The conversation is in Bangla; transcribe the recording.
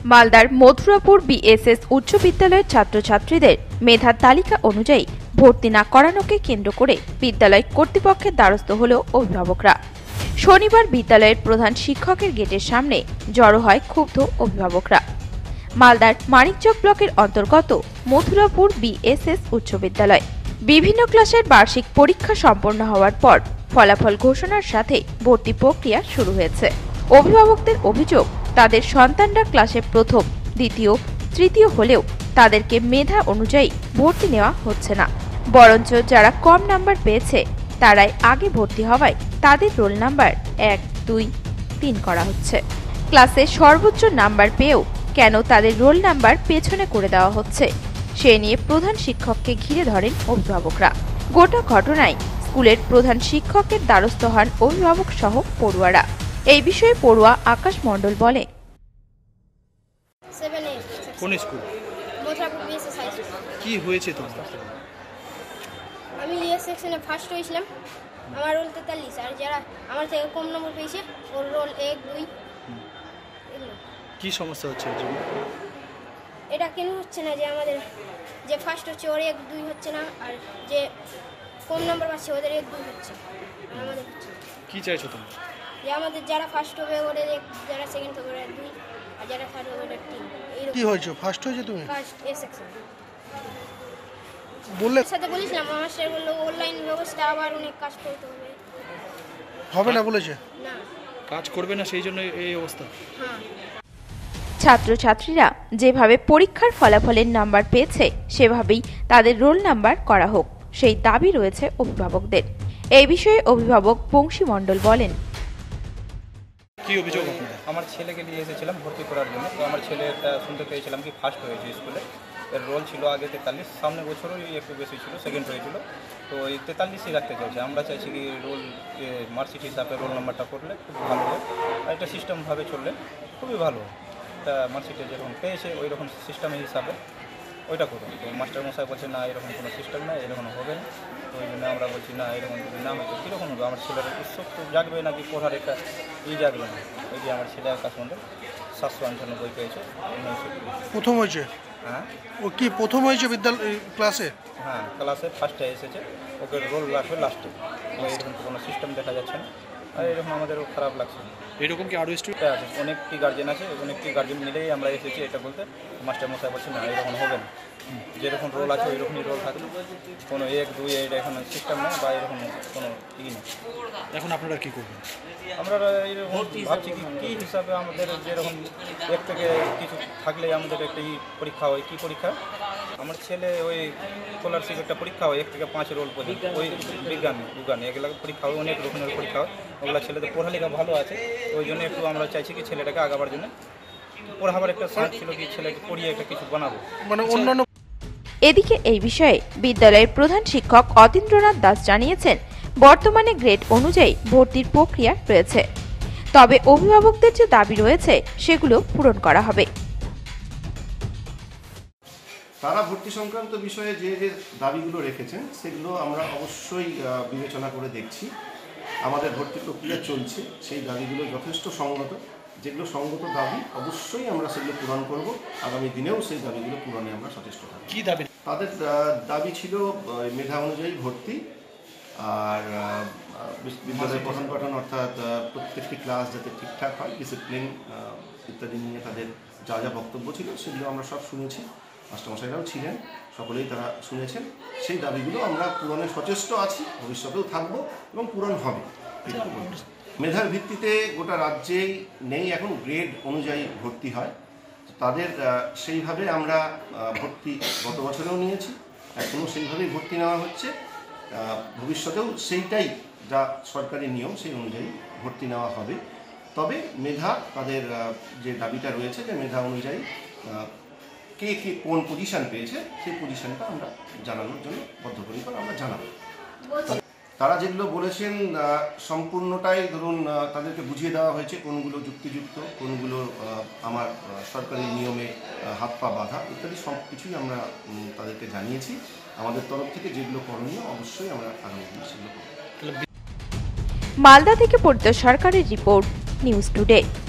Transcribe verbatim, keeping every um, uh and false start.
মালদার মথুরাপুর বিএসএস উচ্চ বিদ্যালয়ের ছাত্রছাত্রীদের মেধার তালিকা অনুযায়ী ভর্তি না করানোকে কেন্দ্র করে বিদ্যালয় কর্তৃপক্ষের দ্বারস্থ হল অভিভাবকরা। শনিবার বিদ্যালয়ের প্রধান শিক্ষকের গেটের সামনে জড়ো হয় ক্ষুব্ধ অভিভাবকরা। মালদার মানিকচক ব্লকের অন্তর্গত মথুরাপুর বিএসএস উচ্চ বিদ্যালয় বিভিন্ন ক্লাসের বার্ষিক পরীক্ষা সম্পন্ন হওয়ার পর ফলাফল ঘোষণার সাথে ভর্তি প্রক্রিয়া শুরু হয়েছে। অভিভাবকদের অভিযোগ, তাদের সন্তানরা ক্লাসে প্রথম, দ্বিতীয়, তৃতীয় হলেও তাদেরকে মেধা অনুযায়ী ভর্তি নেওয়া হচ্ছে না, বরঞ্চ যারা কম নাম্বার পেয়েছে তারাই আগে ভর্তি হওয়ায় তাদের রোল নাম্বার এক, দুই, তিন করা হচ্ছে। ক্লাসে সর্বোচ্চ নাম্বার পেয়েও কেন তাদের রোল নাম্বার পেছনে করে দেওয়া হচ্ছে সে নিয়ে প্রধান শিক্ষককে ঘিরে ধরেন অভিভাবকরা। গোটা ঘটনায় স্কুলের প্রধান শিক্ষকের দ্বারস্থ হন অভিভাবক সহ পড়ুয়ারা। এই বিষয়ে পড়ুয়া আকাশ মণ্ডল বলে, কোন school? Mathurapur BSS high school. কি হয়েছে তোমার? আমি ইয়ে সেকশনে ফার্স্ট হয়েছিলাম, আমার রোল তেতাল্লিশ, আর যারা আমার থেকে কম নম্বর পেয়েছে ওর রোল এক, দুই। কি সমস্যা হচ্ছে এর জন্য? এটা কেন হচ্ছে না যে আমাদের যে ফার্স্ট হচ্ছে ওর এক, দুই হচ্ছে না, আর যে কম নম্বর পাচ্ছে ওদের এক, দুই হচ্ছে, আর আমাদের হচ্ছে। কি চাইছো তুমি? যে আমাদের যারা ফার্স্ট হবে ওদের এক, যারা সেকেন্ড হবে ওরা দুই, আর যারা থার্ড হবে ওদের তিন। কি হয়েছে? ফার্স্ট হয়েছে তুমি? First A section. বললে সাথে বলেছিলাম, আমার স্যার বললো অনলাইন ব্যবস্থা আবার অনেক কাজ করতে হবে। হবে না বলেছে? না, কাজ করবে না, সেই জন্য এই অবস্থা। হ্যাঁ। ছাত্রছাত্রীরা যেভাবে পরীক্ষার ফলাফলের নাম্বার পেয়েছে সেভাবেই তাদের রোল নাম্বার করা হোক, সেই দাবি রয়েছে অভিভাবকদের। এই বিষয়ে অভিভাবক বংশী মণ্ডল বলেন, কি অভিযোগ? আমার ছেলেকে নিয়ে এসেছিলাম ভর্তি করার জন্য। তো আমার ছেলেটা শুনতে পেয়েছিলাম কি ফার্স্ট হয়েছে স্কুলে, এর রোল ছিল আগে তেতাল্লিশ, সামনে বছরই একটু বেশি ছিল, সেকেন্ড হয়েছিল। তো ওই তেতাল্লিশই রাখতে চাইছে। আমরা চাইছি কি রোল মার্কশিট হিসাবে রোল নাম্বারটা করলে খুব ভালো হয়, আর এটা সিস্টেমভাবে চললে খুবই ভালো হয়। তা মার্কশিটে যেরকম পেয়েছে ওই রকম সিস্টেমের হিসাবে ওইটা করুন। তো মাস্টার মশাই বলছে না, এরকম কোনো সিস্টেম না, এরকম হবে না। তো ওই জন্য আমরা বলছি না, এরকম যদি না হতো কীরকম হবে? আমার ছেলের উৎসব তো জাগবে নাকি, পড়ার একটা ই জাগবে না। ওই যে আমার ছেলে আকাশ মণ্ডল সাতশো আটানব্বই পেয়েছে। প্রথম হয়েছে? হ্যাঁ। ও কি প্রথম হয়েছে বিদ্যালয় ক্লাসে? হ্যাঁ, ক্লাসে ফার্স্টে এসেছে, ওকে রোল লাগবে লাস্টে। এরকম তো কোনো সিস্টেম দেখা যাচ্ছে না, আর এরকম আমাদেরও খারাপ লাগছে। এরকম কি আরও স্টুডেন্ট আছে? অনেকটি গার্জেন আছে, অনেকটি গার্জেন মিলেই আমরা এসেছি এটা বলতে। মাস্টার মশাই বলছে না, এরকম হবে না, যেরকম রোল আছে ওই রকমই রোল থাকবে, কোনো এক, দুই এটা এখন সিস্টেম নেই বা এরকম কোনো ই নেই। এখন আপনারা কী করবেন? আমরা এইরকম ভাবছি কি কী হিসাবে আমাদের যেরকম এক থেকে কিছু থাকলে আমাদের একটা ই পরীক্ষা হয়। কী পরীক্ষা? আমার ছেলে ওই স্কলারশিপ একটা পরীক্ষা হয়, এক থেকে পাঁচ রোল পর্যন্ত, ওই বিজ্ঞান বিজ্ঞান এগুলো পরীক্ষা হয়, অনেক রকমের পরীক্ষা হয়। ওগুলো ছেলেদের পড়ালেখা ভালো আছে, ওই জন্য একটু আমরা চাইছি কি ছেলেটাকে আগাবার জন্য পড়াবার একটা শখ ছিল কি ছেলেকে পড়িয়ে একটা কিছু বানাবো, মানে অন্যান্য। এদিকে এই বিষয়ে বিদ্যালয়ের প্রধান শিক্ষক অতীন্দ্রনাথ দাস জানিয়েছেন, বর্তমানে গ্রেড অনুযায়ী ভর্তির প্রক্রিয়া রয়েছে, তবে অভিভাবকদের যে দাবি রয়েছে সেগুলো পূরণ করা হবে। তারা ভর্তি সংক্রান্ত বিষয়ে যে যে দাবিগুলো রেখেছেন সেগুলো আমরা অবশ্যই বিবেচনা করে দেখছি। আমাদের ভর্তি প্রক্রিয়া চলছে, সেই দাবিগুলো যথেষ্ট সঙ্গত। যেগুলো সঙ্গত দাবি অবশ্যই আমরা সেগুলো পূরণ করব। আগামী দিনেও সেই দাবিগুলো পূরণে আমরা সচেষ্ট থাকব। কী দাবি? তাদের দাবি ছিল মেধা অনুযায়ী ভর্তি, আর বিদ্যালয়ের পঠন পাঠন অর্থাৎ প্রত্যেকটি ক্লাস যাতে ঠিকঠাক হয়, ডিসিপ্লিন ইত্যাদি নিয়ে তাদের যা যা বক্তব্য ছিল সেগুলো আমরা সব শুনেছি। মাস্টারমশাইরাও ছিলেন, সকলেই তারা শুনেছেন। সেই দাবিগুলো আমরা পূরণে সচেষ্ট আছি, ভবিষ্যতেও থাকব এবং পূরণ হবে। মেধার ভিত্তিতে গোটা রাজ্যেই নেই, এখন গ্রেড অনুযায়ী ভর্তি হয়। তাদের সেইভাবে আমরা ভর্তি গত বছরেও নিয়েছি, এখনও সেইভাবেই ভর্তি নেওয়া হচ্ছে। ভবিষ্যতেও সেইটাই যা সরকারি নিয়ম সেই অনুযায়ী ভর্তি নেওয়া হবে। তবে মেধা তাদের যে দাবিটা রয়েছে যে মেধা অনুযায়ী কে কে কোন পজিশান পেয়েছে সেই পজিশানটা আমরা জানানোর জন্য বদ্ধপরিকর আমরা জানাবো। তারা যেগুলো বলেছেন সম্পূর্ণটাই ধরুন তাদেরকে বুঝিয়ে দেওয়া হয়েছে, কোনগুলো যুক্তিযুক্ত, কোনগুলো আমার সরকারি নিয়মে হাত পা বাঁধা ইত্যাদি সব কিছুই আমরা তাদেরকে জানিয়েছি। আমাদের তরফ থেকে যেগুলো করণীয় অবশ্যই আমরা আগামী দিনে সেগুলো করব। মালদা থেকে পরিতোষ সরকারের রিপোর্ট, নিউজ টুডে।